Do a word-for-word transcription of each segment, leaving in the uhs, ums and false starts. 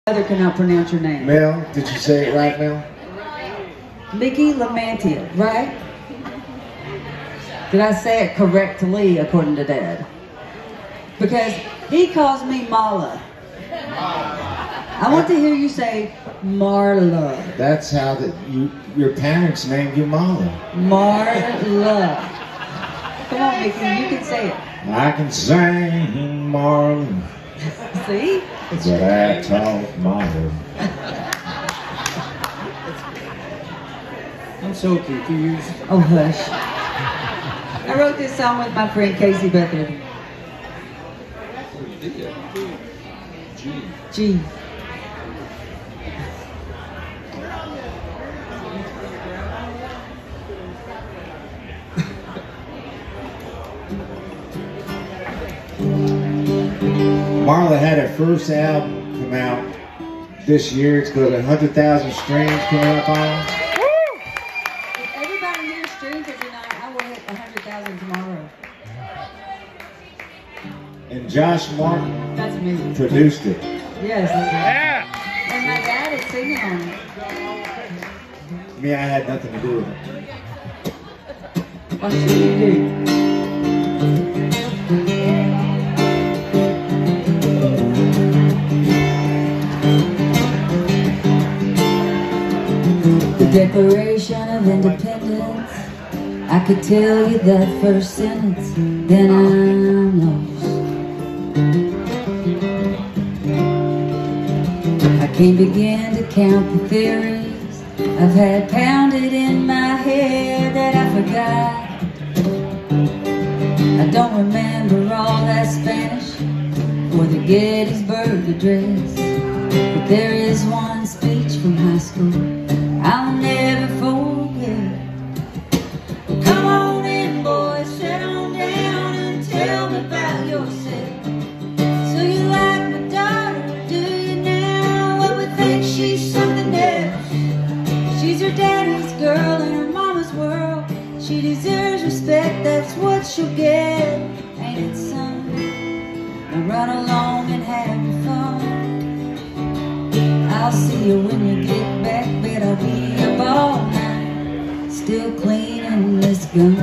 Other cannot pronounce your name. Mel, did you say it right, Mel? Mickey Lamantia, right? Did I say it correctly according to Dad? Because he calls me Mala. I want to hear you say Marla. That's how that you your parents named you Mala. Marla. Come on, Mickey, you can say it. I can sing Marla. See? But I taught Mala. I'm so confused. Oh, hush. I wrote this song with my friend Casey Becker. G. G. Marla had her first album come out this year. It's got a hundred thousand streams coming up on. If everybody here streams it tonight, I will hit a hundred thousand tomorrow. And Josh Martin That's me. produced it. Yes. Yeah. And my dad is singing on it. Me, I had nothing to do with it. What should you do? The Declaration of Independence, I could tell you that first sentence, then I'm lost. I can't begin to count the theories I've had pounded in my head that I forgot. I don't remember all that Spanish or the Gettysburg Address, but there is one speech from high school I'll never forget. Come on in, boys, sit on down and tell me about yourself. So you like my daughter, do you now? Well, we think she's something else. She's your daddy's girl in her mama's world. She deserves respect, that's what she'll get. Ain't it, son? Now run along and have your fun. I'll see you when you get back, but I'll be up all night, still cleaning this gun.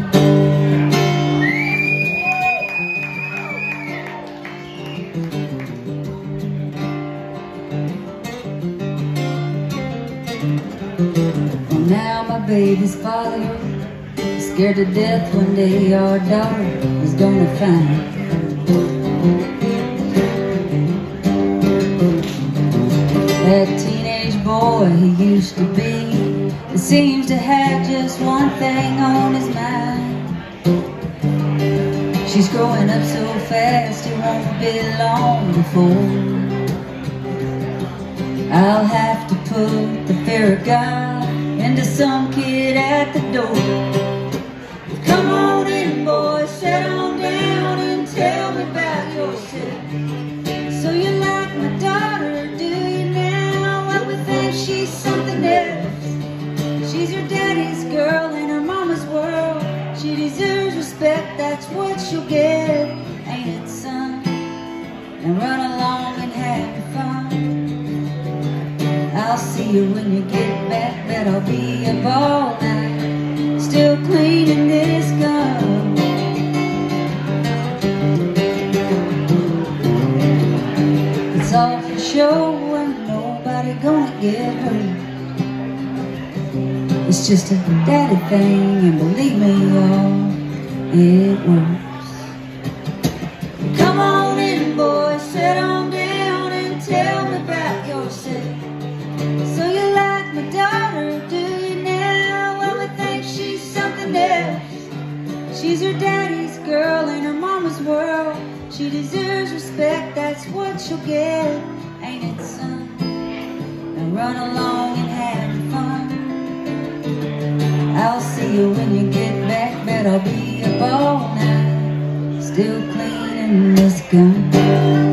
Well, now my baby's father is scared to death one day our daughter is gonna find. That teenage boy he used to be, it seems to have just one thing on his mind. She's growing up so fast it won't be long before I'll have to put the fear of God into some kid at the door. Come on in, boys, sit on down and tell me about yourself. So you like my daughter, do you now? Well, we think she's something else. She's your daddy's girl in her mama's world. She deserves respect, that's what she'll get. Ain't it, son? Now run along and have your fun. I'll see you when you get back, but I'll be up all night, still cleaning this gun. It's all for show and nobody gonna get hurt. It's just a daddy thing, and believe me, y'all, it works. Come on in, boys, sit on down and tell me about yourself. So you like my daughter, do you now? Well, we think she's something else. She's her daddy's girl in her mama's world. She deserves respect, that's what she'll get. Ain't it, son? Now run along and have your fun. I'll see you when you get back, but I'll be up all night, still cleaning this gun.